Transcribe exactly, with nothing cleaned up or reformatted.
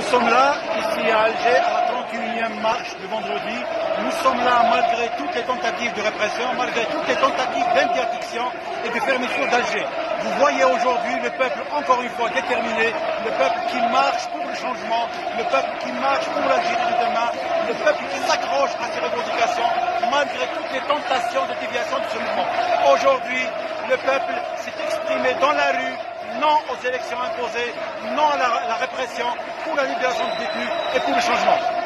Nous sommes là, ici à Alger, à la trente et unième marche de vendredi. Nous sommes là malgré toutes les tentatives de répression, malgré toutes les tentatives d'interdiction et de fermeture d'Alger. Vous voyez aujourd'hui le peuple, encore une fois, déterminé, le peuple qui marche pour le changement, le peuple qui marche pour l'Algérie de demain, le peuple qui s'accroche à ses revendications, malgré toutes les tentations de déviation de ce mouvement. Aujourd'hui, le peuple s'est exprimé dans la rue, non aux élections imposées, non à la, la répression, pour la libération des détenus et pour le changement.